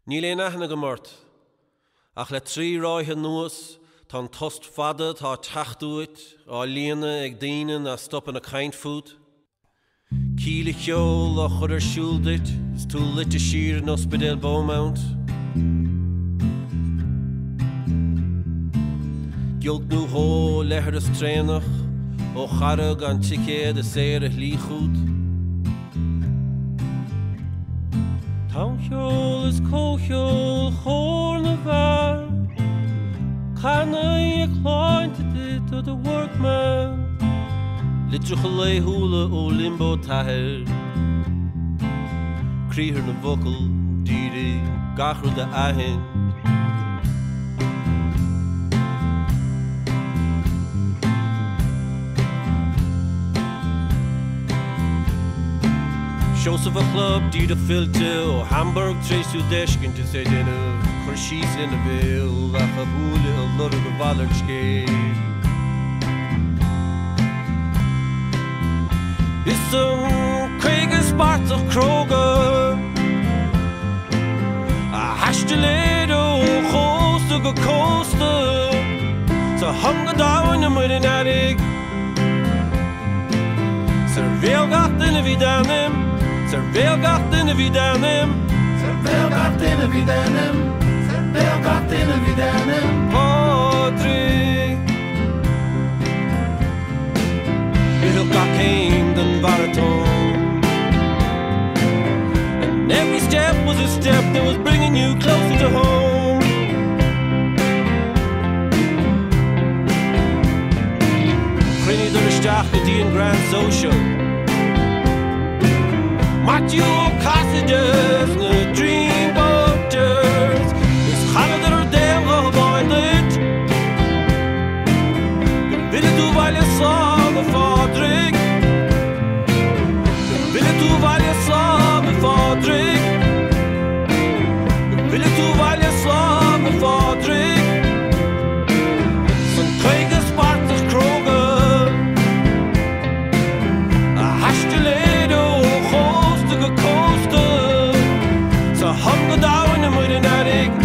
Níl é nachna go mort, ach le trí ráithe nuas tá tost fada tá tachtúit á líana ag daine na stopan a caint fút. Cíle cheol a chud ar siúldait, is tú lit a sír an Ospedale Beaumont. Gilt nú hó lehar is trénach, ó charag an ticéad a séir a líchút. Tá cheol is cócheol chór na bhar, Canna ag chláinte dit o the workman. Litrucha le húla ó limbo tahir, Críhir na vocal, díri, gachru da ahin. Shows of a club, dír a filte, ó Hamburg, tréisú deiscin til sé dinna, chur síos in a bhil, ach a bhúla a lura go bhallart scéil. Is Craig is Bartach Kroger, a hasteledo, chosta go costa, so hanga down am with an attic. Servéal gat in a vidanim, servéal gat in a vidanim, servéal gat in a vidanim, servéal gat in a vidanim. Padraig, it'll got came than baritone, and every step was a step that was bringing you closer to home. Crinny the Ristach, the Grand Social, Matthew Cassidy, the Dream Boaters, is Hannah Dale of Violet. Ville du valja samme Padraig, ville du valja samme Padraig, ville du valja samme Padraig, som Craig is Bartach Kroger, a hasteledo, chosta go costa, so hanga down am with an attic.